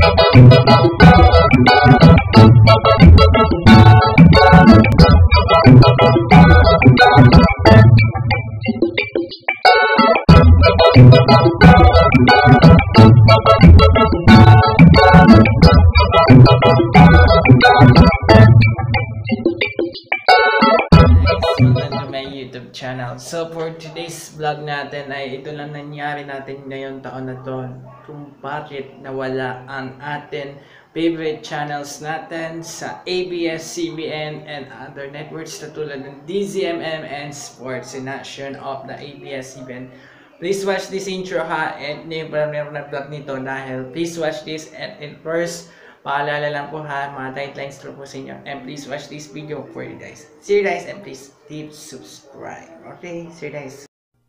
YouTube channel. So for today's vlog natin ay ito lang nangyari natin ngayong taon na to, kung bakit nawala ang atin favorite channels natin sa ABS-CBN and other networks na tulad ng DZMM and Sports and Nation of the ABS-CBN. Please watch this intro ha, and never na vlog nito dahil please watch this and first paalala lang po ha, mga guidelines lang po sa inyo. And please watch this video for you guys. See you guys and please hit subscribe. Okay, see you guys.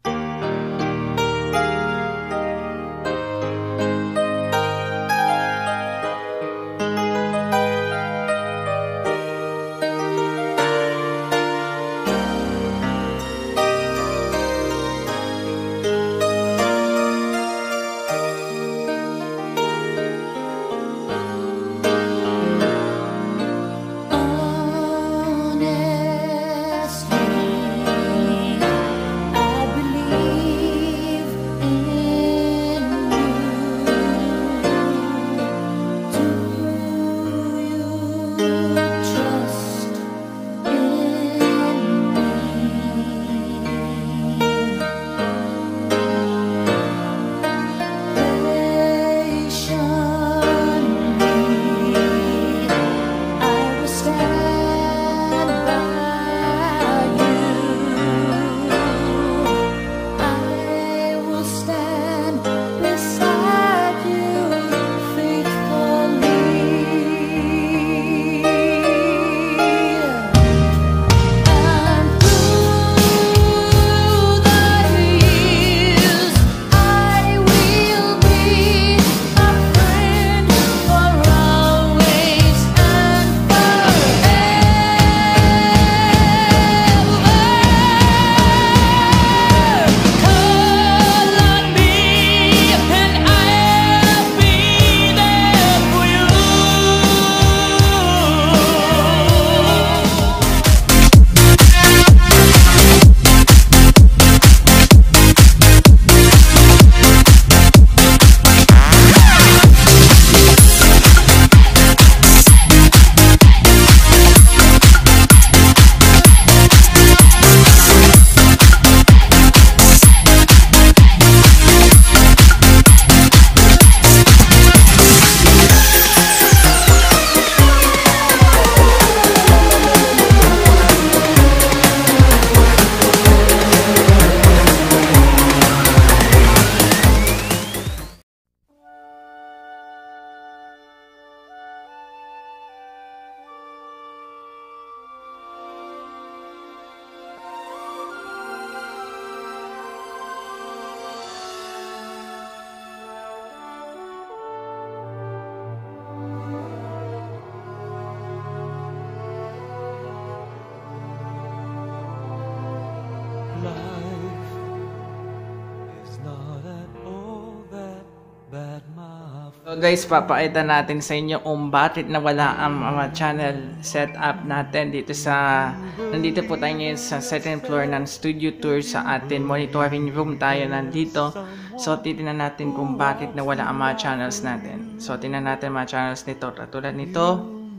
So guys, papakita natin sa inyo kung bakit nawala ang mga channel setup natin dito sa, nandito po tayo ngayon sa second floor ng studio tour sa atin monitoring room tayo nandito. So titingnan natin kung bakit nawala ang mga channels natin. So tingnan natin mga channels nito, katulad nito.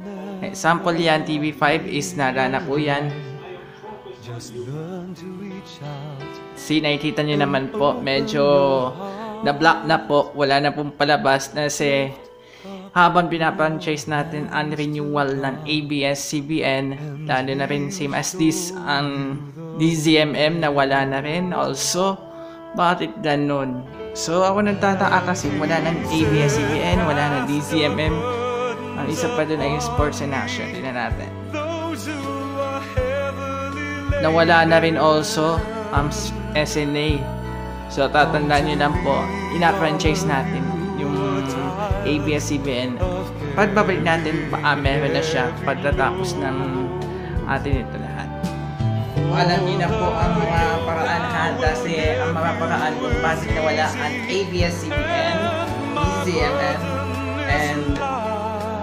Example yan, TV5 is nara na po yan. See, nakikita nyo naman po, medyo na-block na po, wala na pong palabas kasi habang pinapranchise natin ang renewal ng ABS-CBN, lalo na rin same as this, ang DZMM na wala na rin also. Bakit ganun? So ako nagtataka kasi wala ng ABS-CBN, wala ng DZMM. Ang isa pa dun ay yung Sports and Action. Tignan natin. Nawala na rin also ang SNA. So tatandaan nyo lang po, ina-franchise natin yung ABS-CBN. Pagbabalik natin, meron na siya pagtatapos ng atin ito lahat. Alam niyo na po ang mga paraan kasi ang mga paraan kung bakit nawala ang ABS-CBN, DZMM, and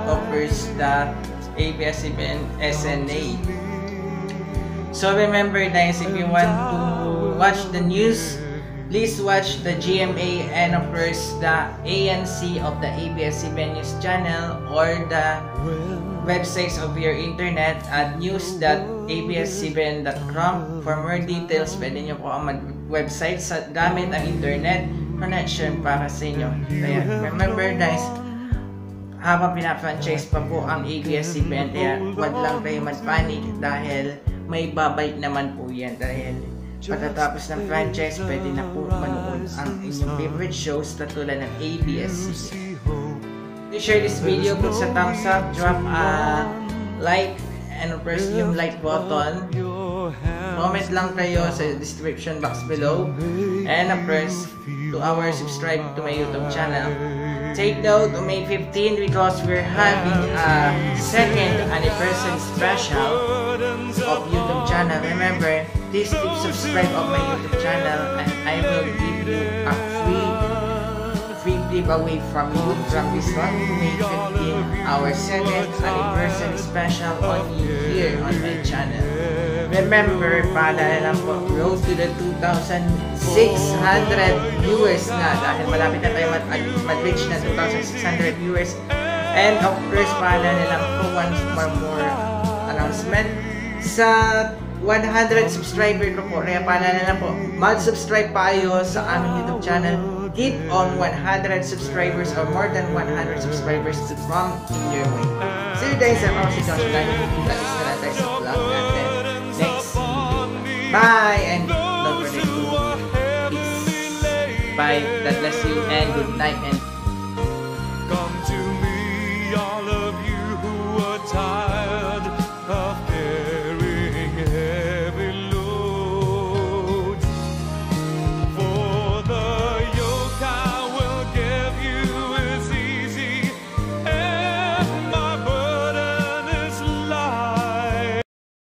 offers the ABS-CBN SNA. So remember guys, if you want to watch the news, please watch the GMA and of course the ANC of the ABS-CBN News channel or the websites of your internet at news.abscbn.com. For more details, pwede nyo po ang mag-website sa gamit ang internet connection para sa inyo. Kaya remember guys, habang pinapranchise pa po ang ABS-CBN, kaya wag lang kayo mag-panic dahil may babalik naman po yan. Dahil pagkatapos ng franchise, pwede na po manood ang inyong favorite shows katulad ng ABS-CBN. Please share this video, put sa thumbs up, drop a like, and press yung like button. Comment lang kayo sa description box below. And of course, to our subscribe to my YouTube channel. Take note on May 15 because we're having a second anniversary special of YouTube channel. Remember, please keep subscribe of my YouTube channel and I will give you a free giveaway from you from this one May 15, our second anniversary special on here on my channel. Remember, paalala lang po, road to the 2,600 viewers na dahil malapit na tayo mag-reach na 2,600 viewers. And of course, paalala lang po, once more announcement, sa 100 subscriber ko po, kaya paalala lang po, mag-subscribe pa kayo sa aming YouTube channel. Keep on 100 subscribers or more than 100 subscribers to come in your way. See you guys, I'm Aussie Josh. Kita-kits na lang tayo sa vlog natin next video. Bye! And don't forget to peace. Bye. God bless you and good night and